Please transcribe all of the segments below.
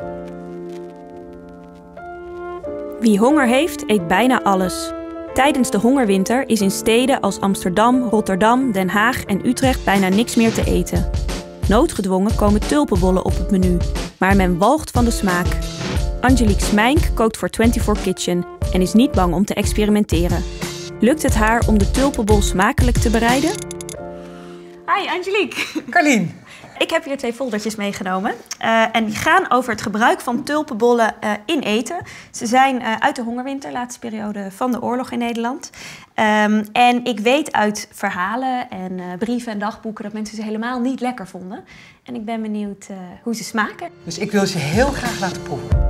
Wie honger heeft, eet bijna alles. Tijdens de hongerwinter is in steden als Amsterdam, Rotterdam, Den Haag en Utrecht bijna niks meer te eten. Noodgedwongen komen tulpenbollen op het menu, maar men walgt van de smaak. Angelique Smijnk kookt voor 24 Kitchen en is niet bang om te experimenteren. Lukt het haar om de tulpenbol smakelijk te bereiden? Hi Angelique. Carlien. Ik heb hier 2 foldertjes meegenomen. En die gaan over het gebruik van tulpenbollen in eten. Ze zijn uit de hongerwinter, laatste periode van de oorlog in Nederland. En ik weet uit verhalen en brieven en dagboeken dat mensen ze helemaal niet lekker vonden. En ik ben benieuwd hoe ze smaken. Dus ik wil ze heel graag laten proeven.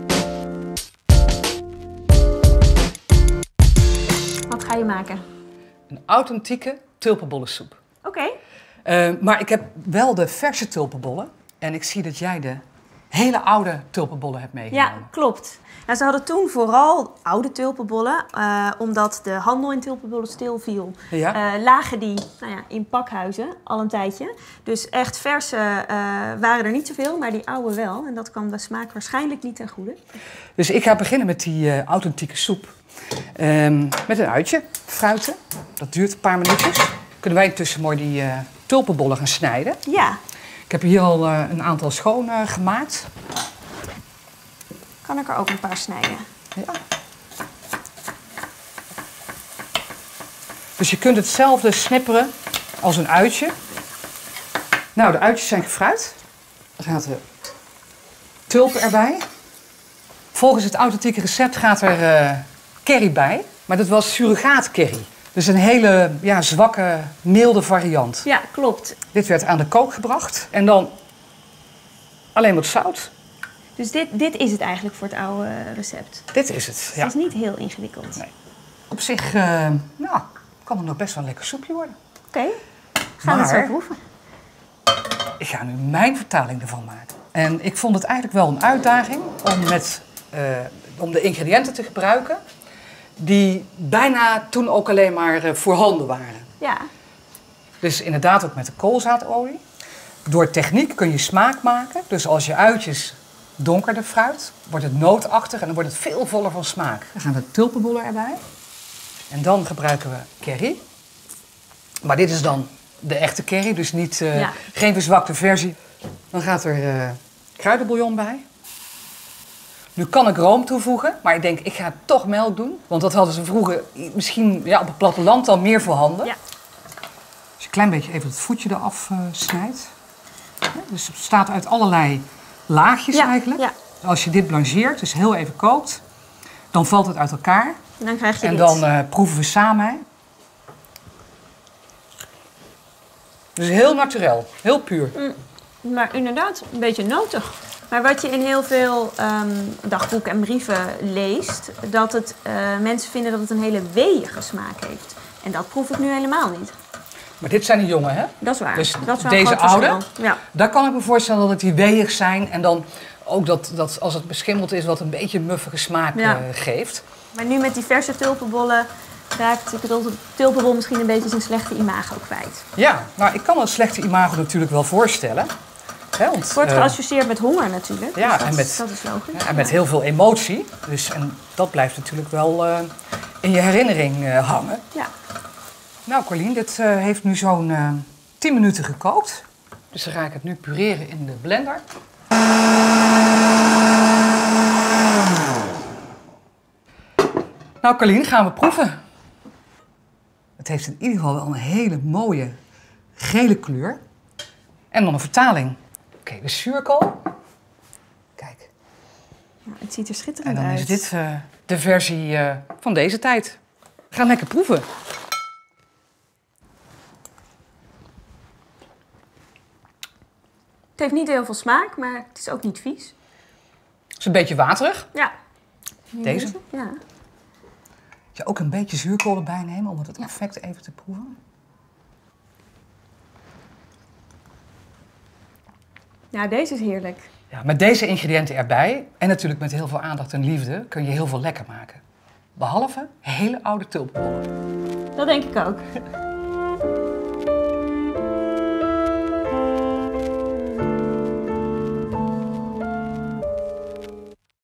Wat ga je maken? Een authentieke tulpenbollensoep. Oké. Maar ik heb wel de verse tulpenbollen. En ik zie dat jij de hele oude tulpenbollen hebt meegenomen. Ja, klopt. Nou, ze hadden toen vooral oude tulpenbollen. Omdat de handel in tulpenbollen stilviel. Ja? Lagen die in pakhuizen al een tijdje. Dus echt verse waren er niet zoveel, maar die oude wel. En dat kwam de smaak waarschijnlijk niet ten goede. Dus ik ga beginnen met die authentieke soep. Met een uitje, fruiten. Dat duurt een paar minuutjes. Kunnen wij intussen mooi die tulpenbollen gaan snijden. Ja. Ik heb hier al een aantal schoon gemaakt. Kan ik er ook een paar snijden? Ja. Dus je kunt hetzelfde snipperen als een uitje. Nou, de uitjes zijn gefruit. Dan gaat de tulpen erbij. Volgens het authentieke recept gaat er curry bij. Maar dat was surrogaat curry. Dus een hele zwakke, milde variant. Ja, klopt. Dit werd aan de kook gebracht. En dan alleen wat zout. Dus dit is het eigenlijk voor het oude recept. Dit is het, ja. Het is niet heel ingewikkeld. Nee. Op zich kan het nog best wel een lekker soepje worden. Oké, gaan we het zo proeven. Ik ga nu mijn vertaling ervan maken. En ik vond het eigenlijk wel een uitdaging om de ingrediënten te gebruiken die bijna toen ook alleen maar voorhanden waren. Ja. Dus inderdaad ook met de koolzaadolie. Door techniek kun je smaak maken. Dus als je uitjes donkerder fruit, wordt het nootachtig en dan wordt het veel voller van smaak. Dan gaan de tulpenbollen erbij. En dan gebruiken we curry. Maar dit is dan de echte curry, dus niet, geen verzwakte versie. Dan gaat er kruidenbouillon bij. Nu kan ik room toevoegen, maar ik denk ik ga toch melk doen. Want dat hadden ze vroeger misschien op het platteland al meer voorhanden. Ja. Als je een klein beetje even het voetje eraf snijdt. Dus het bestaat uit allerlei laagjes eigenlijk. Ja. Als je dit blancheert, dus heel even kookt, dan valt het uit elkaar. En dan krijg je dit. En dan proeven we samen. Dus heel naturel, heel puur. Maar inderdaad, een beetje notig. Maar wat je in heel veel dagboeken en brieven leest, dat mensen vinden dat het een hele weeige smaak heeft. En dat proef ik nu helemaal niet. Maar dit zijn de jonge, hè? Dat is waar. Dus dat is deze oude, ja. Daar kan ik me voorstellen dat die weeig zijn. En dan ook dat als het beschimmeld is, wat een beetje muffige smaak geeft. Maar nu met die verse tulpenbollen raakt de tulpenbol misschien een beetje zijn slechte imago kwijt. Ja, nou ik kan dat slechte imago natuurlijk wel voorstellen. Het wordt geassocieerd met honger natuurlijk. Ja, dus dat is logisch. Ja, en met heel veel emotie. Dus, en dat blijft natuurlijk wel in je herinnering hangen. Ja. Nou Carlien, dit heeft nu zo'n 10 minuten gekookt. Dus dan ga ik het nu pureren in de blender. Nou Carlien, gaan we proeven. Het heeft in ieder geval wel een hele mooie gele kleur. En dan een vertaling. Oké, de zuurkool. Kijk. Ja, het ziet er schitterend uit. En dan is dit de versie van deze tijd. We gaan lekker proeven. Het heeft niet heel veel smaak, maar het is ook niet vies. Het is een beetje waterig. Ja. Deze? Ja. Je ook een beetje zuurkool erbij nemen om het effect even te proeven. Ja, deze is heerlijk. Ja, met deze ingrediënten erbij en natuurlijk met heel veel aandacht en liefde kun je heel veel lekker maken. Behalve hele oude tulpenbollen. Dat denk ik ook.